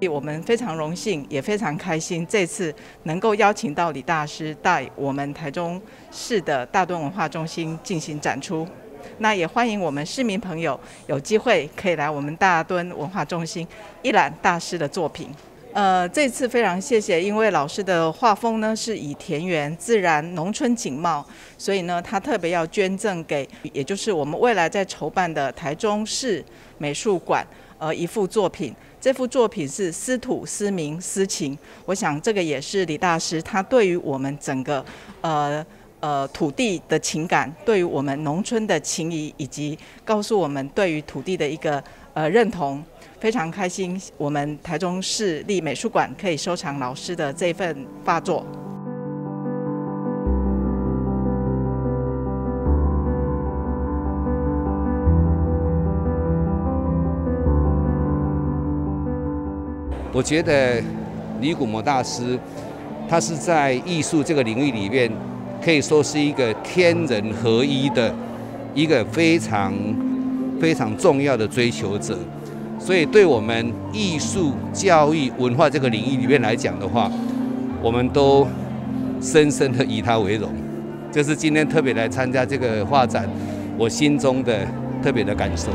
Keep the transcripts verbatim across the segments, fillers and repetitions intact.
我们非常荣幸，也非常开心，这次能够邀请到李大师带我们台中市的大墩文化中心进行展出。那也欢迎我们市民朋友有机会可以来我们大墩文化中心一览大师的作品。呃，这次非常谢谢，因为老师的画风呢是以田园、自然、农村景貌，所以呢他特别要捐赠给，也就是我们未来在筹办的台中市美术馆，呃一幅作品。这幅作品是思土、思民、思情，我想这个也是李大师他对于我们整个呃。呃，土地的情感，对于我们农村的情谊，以及告诉我们对于土地的一个呃认同，非常开心。我们台中市立美术馆可以收藏老师的这份画作。 我觉得李古模大师，他是在艺术这个领域里面。可以说是一个天人合一的一个非常非常重要的追求者，所以对我们艺术、教育、文化这个领域里面来讲的话，我们都深深的以他为荣。这是今天特别来参加这个画展，我心中的特别的感受。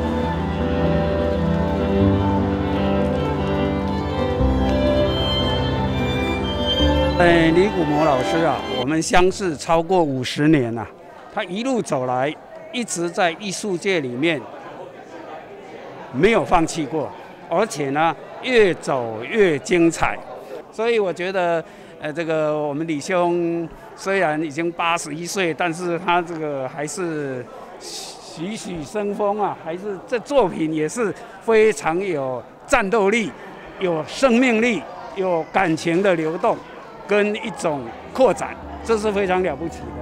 哎，李古模老师啊，我们相识超过五十年了、啊。他一路走来，一直在艺术界里面没有放弃过，而且呢，越走越精彩。所以我觉得，呃，这个我们李兄虽然已经八十一岁，但是他这个还是栩栩生风啊，还是这作品也是非常有战斗力、有生命力、有感情的流动。跟一种扩展，这是非常了不起的。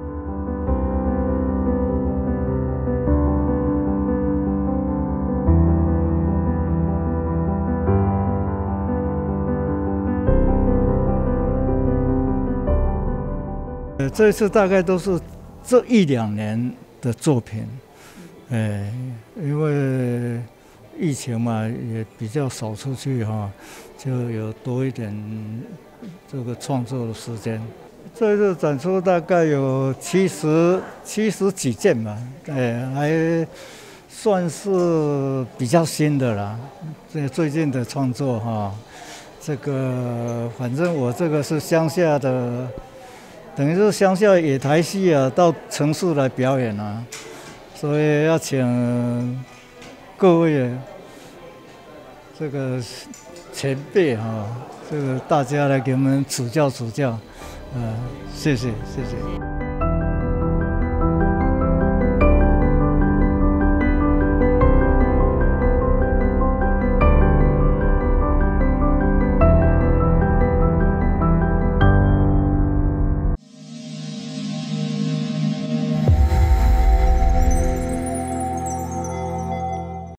呃，这次大概都是这一两年的作品，呃，因为疫情嘛，也比较少出去哈，就有多一点。这个创作的时间，这次展出大概有七十七十几件吧，哎，还算是比较新的啦。这最近的创作哈，这个反正我这个是乡下的，等于是乡下野台戏啊，到城市来表演啊，所以要请各位这个前辈哈。这个大家来给我们指教指教，呃，谢谢谢谢。